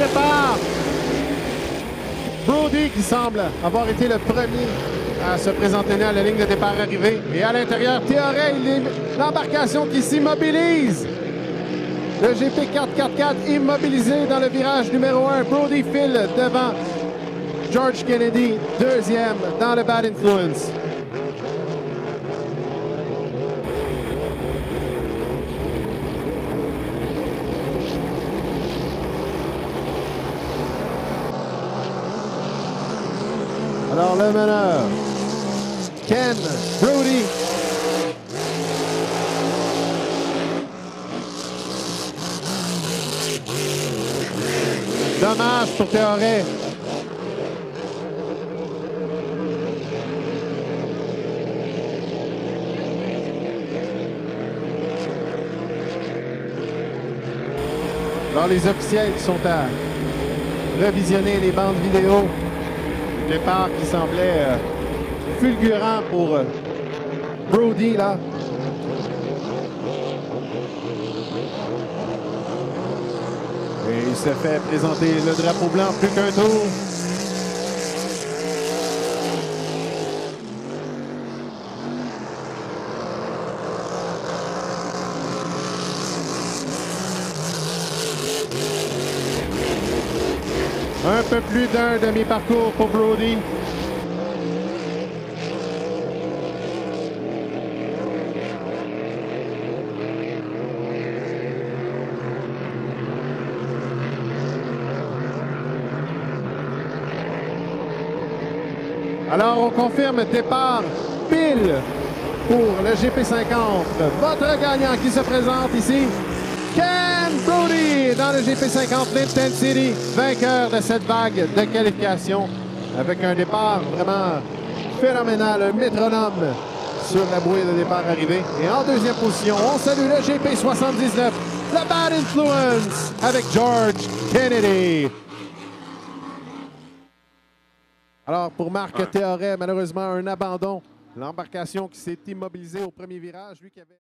départ. Brody qui semble avoir été le premier à se présenter à la ligne de départ arrivée. Et à l'intérieur, Théoret, l'embarcation qui s'immobilise. Le GP 444 immobilisé dans le virage numéro 1. Brody file devant George Kennedy, deuxième dans le Bad Influence. Alors le meneur, Ken Brody. Dommage pour Théoret. Alors les officiels qui sont à revisionner les bandes vidéo. Départ qui semblait fulgurant pour Brody là. Et il se fait présenter le drapeau blanc plus qu'un tour. Un peu plus d'un demi-parcours pour Brody. Alors, on confirme départ pile pour le GP50. Votre gagnant qui se présente ici, Ken Brody dans le GP50 Lipton City, vainqueur de cette vague de qualification avec un départ vraiment phénoménal, un métronome sur la bouée de départ arrivée. Et en deuxième position, on salue le GP79, le Bad Influence avec George Kennedy. Alors, pour Marc Théoret, malheureusement, un abandon. L'embarcation qui s'est immobilisée au premier virage, lui qui avait...